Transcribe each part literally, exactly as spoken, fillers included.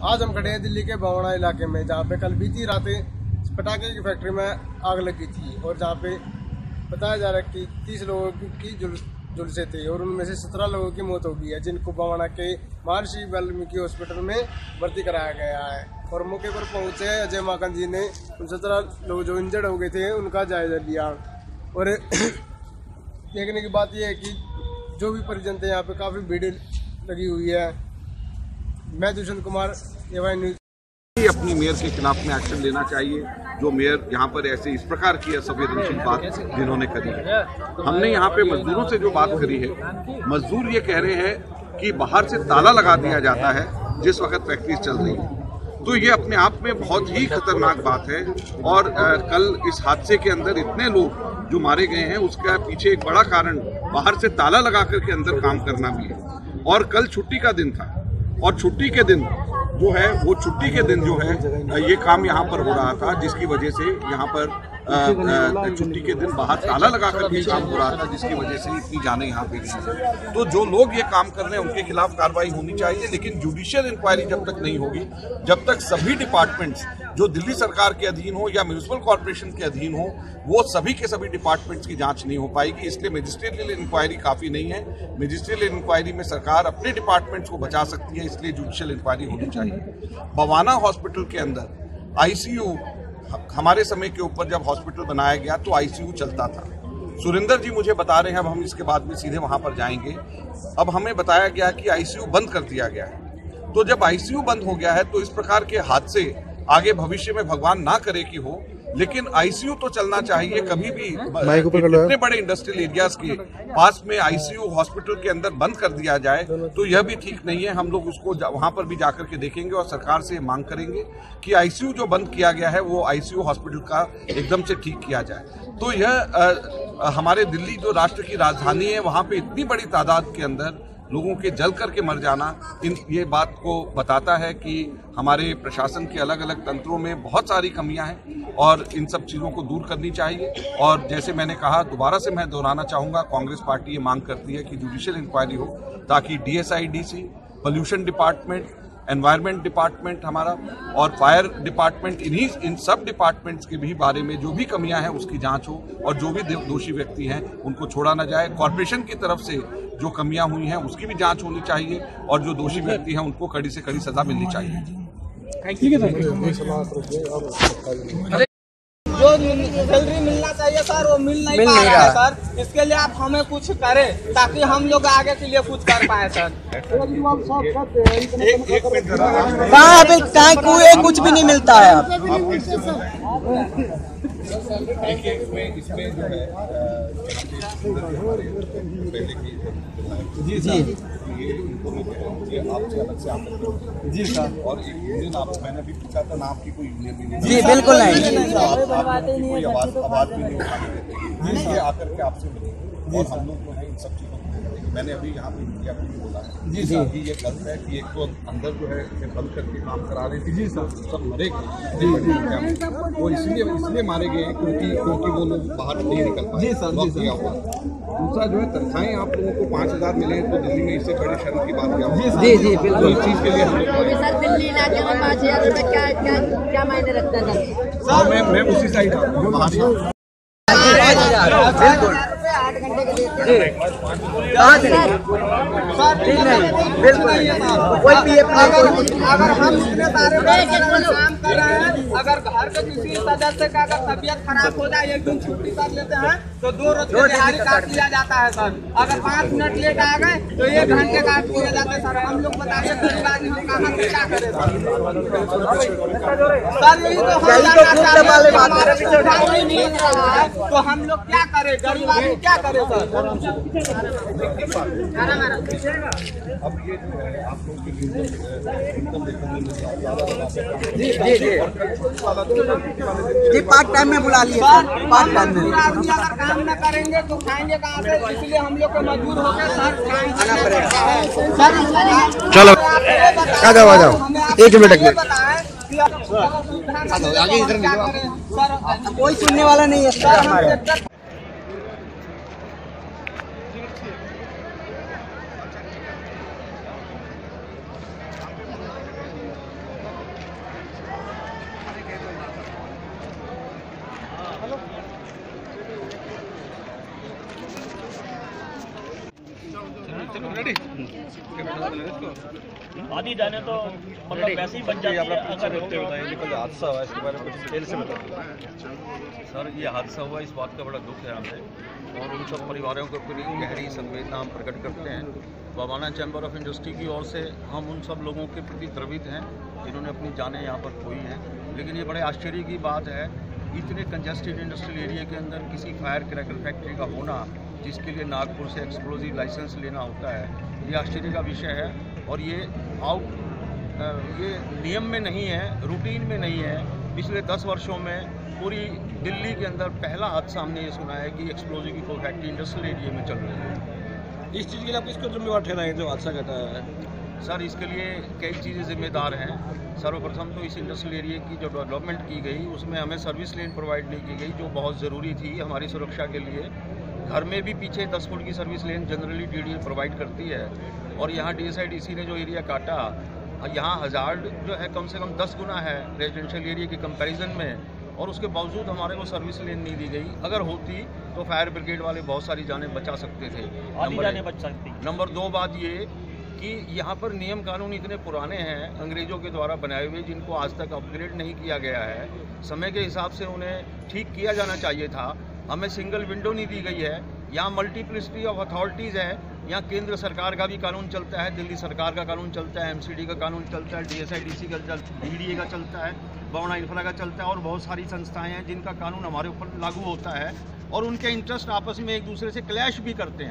आज हम खड़े हैं दिल्ली के बवाना इलाके में, जहाँ पे कल बीती रातें पटाखे की फैक्ट्री में आग लगी थी और जहाँ पे बताया जा रहा है कि तीस लोगों की झुलसे थे और उनमें से सत्रह लोगों की मौत हो गई है, जिनको बवाना के महर्षि वाल्मीकि हॉस्पिटल में भर्ती कराया गया है। और मौके पर पहुंचे अजय माकन जी ने उन सत्रह लोग जो इंजर्ड हो गए थे उनका जायजा लिया। और देखने की बात यह है कि जो भी परिजन थे यहाँ पे काफ़ी भीड़ लगी हुई है। मैं दुष्यंत कुमार, एवाई न्यूज। अपनी मेयर के खिलाफ में एक्शन लेना चाहिए, जो मेयर यहाँ पर ऐसे इस प्रकार की असंवेदनशील बात जिन्होंने करी है। हमने यहाँ पे मजदूरों से जो बात करी है, मजदूर ये कह रहे हैं कि बाहर से ताला लगा दिया जाता है जिस वक्त फैक्ट्री चल रही है, तो ये अपने आप में बहुत ही खतरनाक बात है। और आ, कल इस हादसे के अंदर इतने लोग जो मारे गए हैं उसका पीछे एक बड़ा कारण बाहर से ताला लगा करके अंदर काम करना भी है। और कल छुट्टी का दिन था और छुट्टी के दिन जो है वो छुट्टी के दिन जो है ये काम यहाँ पर हो रहा था, जिसकी वजह से यहाँ पर छुट्टी के दिन बाहर ताला लगा कर भी काम हो रहा था, जिसकी वजह से इतनी जाने यहाँ पे गई। तो जो लोग ये काम कर रहे हैं उनके खिलाफ कार्रवाई होनी चाहिए, लेकिन जुडिशियल इंक्वायरी जब तक नहीं होगी, जब तक सभी डिपार्टमेंट्स जो दिल्ली सरकार के अधीन हो या म्यूनिसिपल कॉर्पोरेशन के अधीन हो, वो सभी के सभी डिपार्टमेंट्स की जांच नहीं हो पाएगी। इसलिए मजिस्ट्रियल इंक्वायरी काफी नहीं है। मजिस्ट्रियल इंक्वायरी में सरकार अपने डिपार्टमेंट्स को बचा सकती है, इसलिए जुडिशियल इंक्वायरी होनी चाहिए। बवाना हॉस्पिटल के अंदर आईसीयू, हमारे समय के ऊपर जब हॉस्पिटल बनाया गया तो आईसीयू चलता था। सुरेंद्र जी मुझे बता रहे हैं, अब हम इसके बाद में सीधे वहां पर जाएंगे, अब हमें बताया गया कि आईसीयू बंद कर दिया गया है। तो जब आईसीयू बंद हो गया है तो इस प्रकार के हादसे आगे भविष्य में भगवान ना करे कि हो, लेकिन आईसीयू तो चलना चाहिए। कभी भी इतने बड़े इंडस्ट्रियल एरियाज के पास में आईसीयू हॉस्पिटल के अंदर बंद कर दिया जाए तो यह भी ठीक नहीं है। हम लोग उसको वहां पर भी जाकर के देखेंगे और सरकार से मांग करेंगे कि आईसीयू जो बंद किया गया है वो आईसीयू हॉस्पिटल का एकदम से ठीक किया जाए। तो यह आ, हमारे दिल्ली जो राष्ट्र की राजधानी है, वहां पे इतनी बड़ी तादाद के अंदर लोगों के जल करके मर जाना इन ये बात को बताता है कि हमारे प्रशासन के अलग अलग तंत्रों में बहुत सारी कमियां हैं और इन सब चीज़ों को दूर करनी चाहिए। और जैसे मैंने कहा, दोबारा से मैं दोहराना चाहूँगा, कांग्रेस पार्टी ये मांग करती है कि जुडिशियल इंक्वायरी हो, ताकि DSIDC, pollution department, environment department हमारा और फायर डिपार्टमेंट, इन्हीं इन सब डिपार्टमेंट्स के भी बारे में जो भी कमियां हैं उसकी जांच हो और जो भी दोषी व्यक्ति हैं उनको छोड़ा ना जाए। कॉर्पोरेशन की तरफ से जो कमियां हुई हैं उसकी भी जांच होनी चाहिए और जो दोषी व्यक्ति हैं उनको कड़ी से कड़ी सजा मिलनी चाहिए। जो सैलरी मिलना चाहिए सर वो मिल नहीं पा रहा है सर। इसके लिए आप हमें कुछ करें ताकि हम लोग आगे के लिए कुछ कर पाए सर। कहाँ अभी कहाँ कुछ भी नहीं मिलता है। आप देखिए इसमें इसमें जो है पहले की जी जी ये इन्फॉर्मेशन आपसे अलग से आप जी सर। और एक यूनियन आप मैंने भी पूछा था ना, आपकी कोई यूनियन भी नहीं? जी बिल्कुल नहीं। कोई आवाज आवाज भी नहीं उठाने देते, ये आकर के आपसे मिले और हम लोग जो है इन सब चीज़ों को मैंने अभी यहाँ पे मीडिया को भी बोला है जी जी कि ये गलत है कि एक तो अंदर जो है इसे बंद करके काम करा रहे थे जी सर, सब मरे गए वो इसलिए इसलिए मारे गए क्योंकि क्योंकि वो लोग बाहर नहीं निकल पाए जी सर। दूसरा जो है तनख्वाहें आप लोगों को पाँच हजार मिले तो दिल्ली में इससे बड़ी शर्म की बात क्या होगी? जी जी बिल्कुल। इस चीज़ के लिए हम लोग सर दिल्ली इलाके में पाँच हजार रुपये क्या क्या क्या मायने रखता है सर? मैं मैं उसी साइड हूँ। बिल्कुल आठ घंटे के लिए बिल्कुल कोई पीएफ नहीं। अगर हम इतने सारे काम कर रहे हैं, अगर घर के किसी सदस्य का अगर तबीयत खराब हो जाए, एक दिन छुट्टी कर लेते हैं तो दो रोज की दिहाड़ी काट लिया जाता है सर। अगर पाँच मिनट लेट आ गए तो एक घंटे काट लिया जाता है सर। हम लोग बताइए गरीब आदमी का हम क्या करें सर? यही तो हम तो हम लोग क्या करें? गरीब आदमी क्या करे सर? अब ये जो है आप लोगों के इनकम देखने में ज़्यादा जी जी जी जी पार्ट टाइम में बुला लिए पार्ट टाइम में। आदमी अगर काम न करेंगे तो खाएंगे कहाँ से? इसलिए हम लोग को मजबूर हो गए सर। चलो आ जाओ आ जाओ एक मिनट में आगे इधर कोई सुनने वाला नहीं है सर हमारे। आदि जाने तो मतलब वैसे ही बन जाती है अगर बताएंगे कल हादसा हुआ इसके बारे में कुछ डिटेल से बताइए। सर, ये हादसा हुआ, इस बात का बड़ा दुख है हमें और उन सब परिवारों को पूरी गहरी संवेदना हम प्रकट करते हैं। बवाना चैम्बर ऑफ इंडस्ट्री की ओर से हम उन सब लोगों के प्रति द्रवित हैं जिन्होंने अपनी जानें यहाँ पर खोई हैं। लेकिन ये बड़े आश्चर्य की बात है, इतने कंजेस्टेड इंडस्ट्रियल एरिया के अंदर किसी फायर क्रैकर फैक्ट्री का होना, जिसके लिए नागपुर से एक्सप्लोजिव लाइसेंस लेना होता है, ये आश्चर्य का विषय है। और ये आउट ये नियम में नहीं है, रूटीन में नहीं है। पिछले दस वर्षों में पूरी दिल्ली के अंदर पहला हादसा हमने ये सुना है कि एक्सप्लोजिव की कोई फैक्ट्री इंडस्ट्रियल एरिया में चल रही है। इस चीज़ के लिए आप किसको जिम्मेवार ठहराएंगे जो हादसा घटा है? सर, इसके लिए कई चीज़ें जिम्मेदार हैं। सर्वप्रथम तो इस इंडस्ट्रियल एरिया की जो डेवलपमेंट की गई उसमें हमें सर्विस लेन प्रोवाइड नहीं की गई, जो बहुत ज़रूरी थी हमारी सुरक्षा के लिए। घर में भी पीछे दस फुट की service lane generally D D provide करती है और यहाँ D S I D C ने जो एरिया काटा, यहाँ हज़ार्ड जो है कम से कम दस गुना है रेजिडेंशियल एरिया के कंपैरिजन में, और उसके बावजूद हमारे को सर्विस लेन नहीं दी गई। अगर होती तो फायर ब्रिगेड वाले बहुत सारी जानें बचा सकते थे। जाने बच सकती। नंबर दो बात ये कि यहाँ पर नियम कानून इतने पुराने हैं अंग्रेज़ों के द्वारा बनाए हुए, जिनको आज तक अपग्रेड नहीं किया गया है। समय के हिसाब से उन्हें ठीक किया जाना चाहिए था। हमें सिंगल विंडो नहीं दी गई है। यहाँ मल्टीप्लिसिटी ऑफ अथॉरिटीज़ है। यहाँ केंद्र सरकार का भी कानून चलता है, दिल्ली सरकार का कानून चलता है, एम सी डी का कानून चलता है, D S I D C का डी डी ए का चलता है, बवाना इंफ्रा का चलता है और बहुत सारी संस्थाएं हैं जिनका कानून हमारे ऊपर लागू होता है और उनके इंटरेस्ट आपस में एक दूसरे से क्लैश भी करते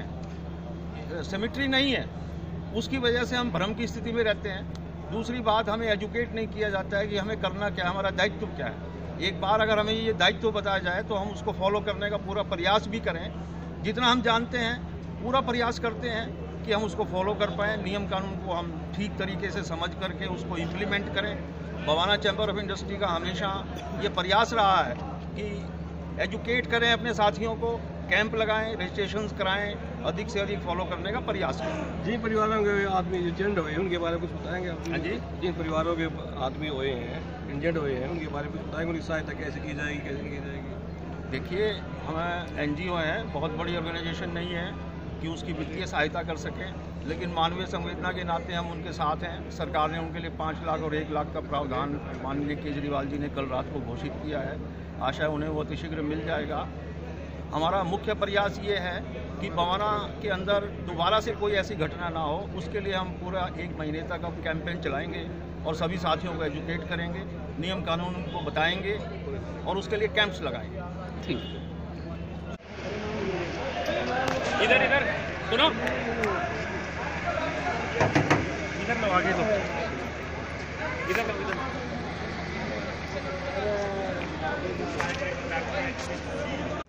हैं। सिमेट्री नहीं है, उसकी वजह से हम भ्रम की स्थिति में रहते हैं। दूसरी बात, हमें एजुकेट नहीं किया जाता है कि हमें करना क्या है, हमारा दायित्व क्या है। एक बार अगर हमें ये दायित्व बताया जाए तो हम उसको फॉलो करने का पूरा प्रयास भी करें। जितना हम जानते हैं पूरा प्रयास करते हैं कि हम उसको फॉलो कर पाएँ, नियम कानून को हम ठीक तरीके से समझ करके उसको इम्प्लीमेंट करें। बवाना चैम्बर ऑफ इंडस्ट्री का हमेशा ये प्रयास रहा है कि एजुकेट करें अपने साथियों को, कैंप लगाएं, रजिस्ट्रेशन कराएं, अधिक से अधिक फॉलो करने का प्रयास करें। जिन परिवारों के आदमी इंजेंड हुए हैं उनके बारे में कुछ बताएंगे आप? हाँ जी। जिन परिवारों के आदमी हुए हैं, इंजेंड हुए हैं, उनके बारे में कुछ बताएंगे? उनकी सहायता कैसे की जाएगी, कैसे नहीं की जाएगी? देखिए, हम एन जी ओ हैं, बहुत बड़ी ऑर्गेनाइजेशन नहीं है कि उसकी वित्तीय सहायता कर सकें, लेकिन मानवीय संवेदना के नाते हम उनके साथ हैं। सरकार ने उनके लिए पाँच लाख और एक लाख का प्रावधान माननीय केजरीवाल जी ने कल रात को घोषित किया है। आशा है उन्हें वो अतिशीघ्र मिल जाएगा। हमारा मुख्य प्रयास ये है कि बवाना के अंदर दोबारा से कोई ऐसी घटना ना हो, उसके लिए हम पूरा एक महीने तक अब कैंपेन चलाएंगे और सभी साथियों को एजुकेट करेंगे, नियम कानून को बताएंगे और उसके लिए कैंप्स लगाएंगे। ठीक। इधर इधर सुनो, इधर लो, आगे लो, इधर लो, इधर।